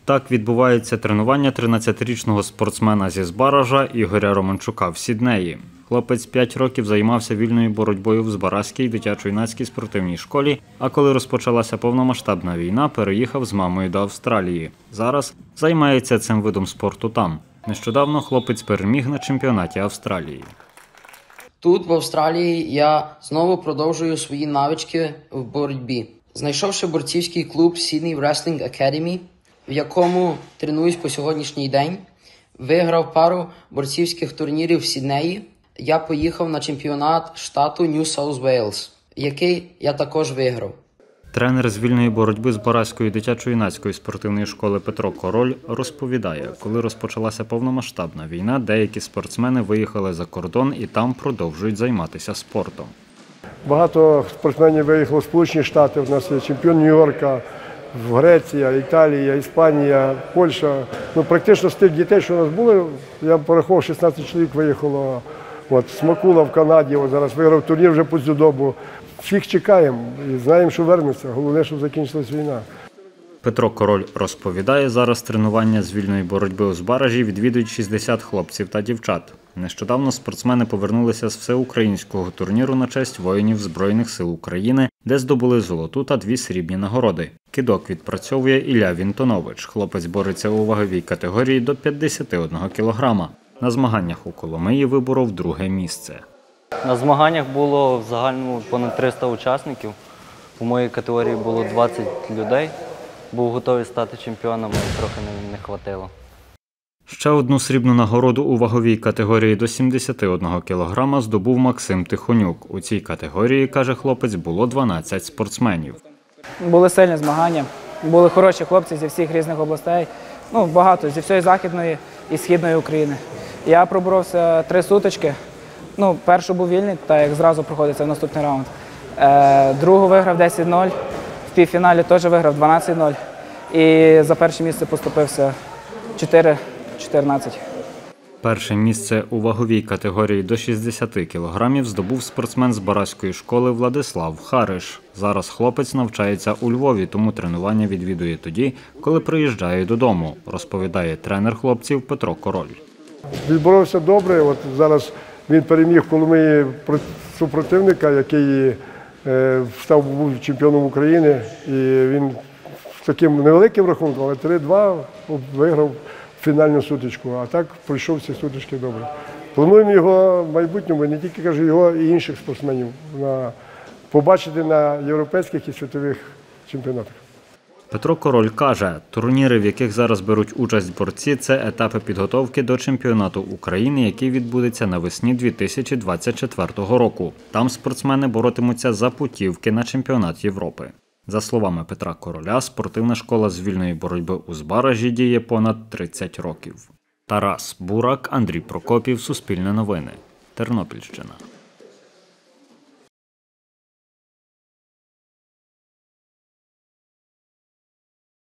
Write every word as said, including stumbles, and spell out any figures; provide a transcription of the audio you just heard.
Так відбувається тренування тринадцятирічного спортсмена зі Збаража Ігоря Романчука в Сіднеї. Хлопець п'ять років займався вільною боротьбою в Збаразькій дитячо-юнацькій спортивній школі, а коли розпочалася повномасштабна війна, переїхав з мамою до Австралії. Зараз займається цим видом спорту там. Нещодавно хлопець переміг на чемпіонаті Австралії. Тут, в Австралії, я знову продовжую свої навички в боротьбі. Знайшовши борцівський клуб Sydney Wrestling Academy, в якому тренуюсь по сьогоднішній день, виграв пару борцівських турнірів в Сіднеї, я поїхав на чемпіонат штату New South Wales, який я також виграв. Тренер з вільної боротьби Збаразької дитячо-юнацької спортивної школи Петро Король розповідає, коли розпочалася повномасштабна війна, деякі спортсмени виїхали за кордон і там продовжують займатися спортом. Багато спортсменів виїхало в Сполучені Штати, у нас є чемпіон Нью-Йорка, Греція, Італія, Іспанія, Польща. Ну, практично з тих дітей, що у нас були, я порахував, шістнадцять чоловік виїхало. От, Смакула в Канаді, от зараз виграв турнір вже по дзюдо. Всіх чекаємо і знаємо, що вернеться. Головне, щоб закінчилась війна. Петро Король розповідає, зараз тренування з вільної боротьби у Збаражі відвідують шістдесят хлопців та дівчат. Нещодавно спортсмени повернулися з всеукраїнського турніру на честь воїнів Збройних сил України, де здобули золоту та дві срібні нагороди. Кидок відпрацьовує Ілля Вінтонович. Хлопець бореться у ваговій категорії до п'ятдесяти одного кілограма. На змаганнях у Коломиї виборов друге місце. На змаганнях було в загальному понад триста учасників. У моїй категорії було двадцять людей. Був готовий стати чемпіоном, але трохи не, не хватило. Ще одну срібну нагороду у ваговій категорії до сімдесяти одного кілограма здобув Максим Тихонюк. У цій категорії, каже хлопець, було дванадцять спортсменів. Були сильні змагання, були хороші хлопці зі всіх різних областей, ну багато, зі всієї Західної і Східної України. Я проборовся три сутички. Ну, першу був вільний, так як зразу проходиться в наступний раунд. Е, другу виграв десять нуль, в півфіналі теж виграв дванадцять нуль. І за перше місце поступився чотири чотирнадцять. Перше місце у ваговій категорії до шістдесяти кілограмів здобув спортсмен з Збаразької школи Владислав Хариш. Зараз хлопець навчається у Львові, тому тренування відвідує тоді, коли приїжджає додому, розповідає тренер хлопців Петро Король. Відборовся добре, от зараз він переміг в Коломиї супротивника, який став був чемпіоном України. І він з таким невеликим рахунком, але три-два виграв фінальну сутичку, а так пройшов всі сутички добре. Плануємо його в майбутньому, не тільки, кажу, його і інших спортсменів, на, побачити на європейських і світових чемпіонатах. Петро Король каже, турніри, в яких зараз беруть участь борці, це етапи підготовки до чемпіонату України, який відбудеться навесні дві тисячі двадцять четвертого року. Там спортсмени боротимуться за путівки на чемпіонат Європи. За словами Петра Короля, спортивна школа з вільної боротьби у Збаражі діє понад тридцять років. Тарас Бурак, Андрій Прокопів, Суспільне новини, Тернопільщина.